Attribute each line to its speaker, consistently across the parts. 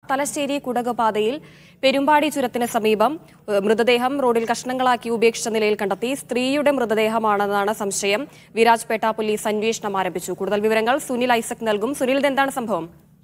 Speaker 1: തലശ്ശേരി കുടക് പാതയിൽ പെരുമ്പാടി ചുരത്തിന് സമീപം മൃതദേഹം റോഡിൽ കഷ്ണങ്ങളാക്കി ഉപേക്ഷിച്ച നിലയിൽ കണ്ടെത്തി. സ്ത്രീയുടെ മൃതദേഹമാണെന്നാണ് സംശയം. വിരാജ്പേട്ട പോലീസ് അന്വേഷണം ആരംഭിച്ചു. കൂടുതൽ വിവരങ്ങൾ സുനിൽ ഐസക് നൽകും. സുനിൽ, ഇതെന്താണ് സംഭവം?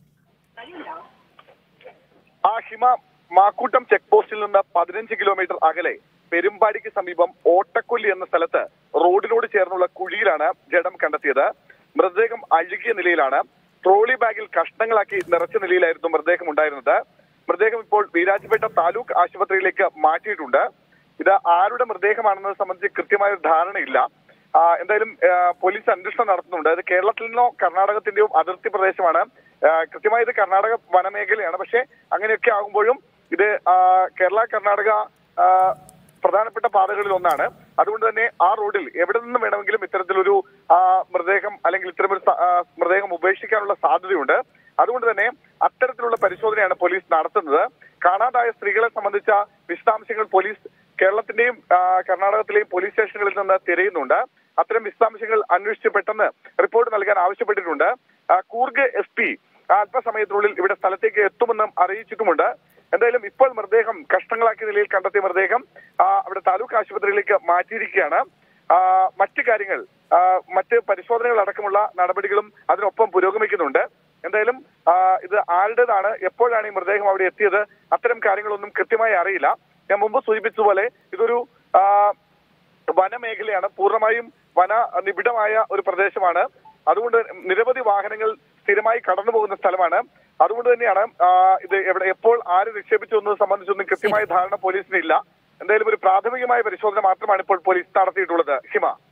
Speaker 2: മാക്കൂട്ടം ചെക്ക് പോസ്റ്റിൽ നിന്ന് 15 കിലോമീറ്റർ അകലെ പെരുമ്പാടിക്ക് സമീപം ഓട്ടക്കൊല്ലി എന്ന സ്ഥലത്ത് റോഡിനോട് ചേർന്നുള്ള കുഴിയിലാണ് ജഡം കണ്ടെത്തിയത്. മൃതദേഹം അഴുകിയ നിലയിലാണ്. ട്രോളി ബാഗിൽ കഷ്ണങ്ങളാക്കി നിറച്ച നിലയിലായിരുന്നു മൃതദേഹം ഉണ്ടായിരുന്നത്. മൃതദേഹം ഇപ്പോൾ വിരാജ്പേട്ട താലൂക്ക് ആശുപത്രിയിലേക്ക് മാറ്റിയിട്ടുണ്ട്. ഇത് ആരുടെ മൃതദേഹമാണെന്നത് സംബന്ധിച്ച് കൃത്യമായ ഒരു ധാരണയില്ല. എന്തായാലും പോലീസ് അന്വേഷണം നടത്തുന്നുണ്ട്. ഇത് കേരളത്തിൽ നിന്നോ കർണാടകത്തിന്റെയോ അതിർത്തി പ്രദേശമാണ്. കൃത്യമായി ഇത് കർണാടക വനമേഖലയാണ്. പക്ഷെ അങ്ങനെയൊക്കെ ആകുമ്പോഴും ഇത് കേരള കർണാടക പ്രധാനപ്പെട്ട പാതകളിൽ ഒന്നാണ്. അതുകൊണ്ട് തന്നെ ആ റോഡിൽ എവിടെ നിന്നും വേണമെങ്കിലും ഇത്തരത്തിലൊരു മൃതദേഹം അല്ലെങ്കിൽ ഇത്തരമൊരു മൃതദേഹം ഉപേക്ഷിക്കാനുള്ള സാധ്യതയുണ്ട്. അതുകൊണ്ട് തന്നെ അത്തരത്തിലുള്ള പരിശോധനയാണ് പോലീസ് നടത്തുന്നത്. കാണാതായ സ്ത്രീകളെ സംബന്ധിച്ച വിശദാംശങ്ങൾ പോലീസ് കേരളത്തിന്റെയും കർണാടകത്തിലെയും പോലീസ് സ്റ്റേഷനുകളിൽ നിന്ന് തിരയുന്നുണ്ട്. അത്തരം വിശദാംശങ്ങൾ അന്വേഷിച്ച് പെട്ടെന്ന് റിപ്പോർട്ട് നൽകാൻ ആവശ്യപ്പെട്ടിട്ടുണ്ട്. കൂർഗ് SP അല്പസമയത്തിനുള്ളിൽ ഇവിടെ സ്ഥലത്തേക്ക് എത്തുമെന്നും അറിയിച്ചിട്ടുമുണ്ട്. എന്തായാലും ഇപ്പോൾ മൃതദേഹം കഷ്ണങ്ങളാക്കിയ നിലയിൽ കണ്ടെത്തിയ മൃതദേഹം അവിടെ താലൂക്ക് ആശുപത്രിയിലേക്ക് മാറ്റിയിരിക്കുകയാണ്. മറ്റു കാര്യങ്ങൾ മറ്റ് പരിശോധനകൾ അടക്കമുള്ള നടപടികളും അതിനൊപ്പം പുരോഗമിക്കുന്നുണ്ട്. എന്തായാലും ഇത് ആരുടേതാണ്, എപ്പോഴാണ് ഈ മൃതദേഹം അവിടെ എത്തിയത്, അത്തരം കാര്യങ്ങളൊന്നും കൃത്യമായി അറിയില്ല. ഞാൻ മുമ്പ് സൂചിപ്പിച്ചതുപോലെ ഇതൊരു വനമേഖലയാണ്. പൂർണ്ണമായും വന നിബിഡമായ ഒരു പ്രദേശമാണ്. അതുകൊണ്ട് നിരവധി വാഹനങ്ങൾ സ്ഥിരമായി കടന്നു പോകുന്ന സ്ഥലമാണ്. അതുകൊണ്ട് തന്നെയാണ് ഇത് എവിടെ എപ്പോൾ ആര് നിക്ഷേപിച്ചു എന്നത് സംബന്ധിച്ചൊന്നും കൃത്യമായ ധാരണ പോലീസിനില്ല. എന്തായാലും ഒരു പ്രാഥമികമായ പരിശോധന മാത്രമാണ് ഇപ്പോൾ പോലീസ് നടത്തിയിട്ടുള്ളത്. ഹിമ.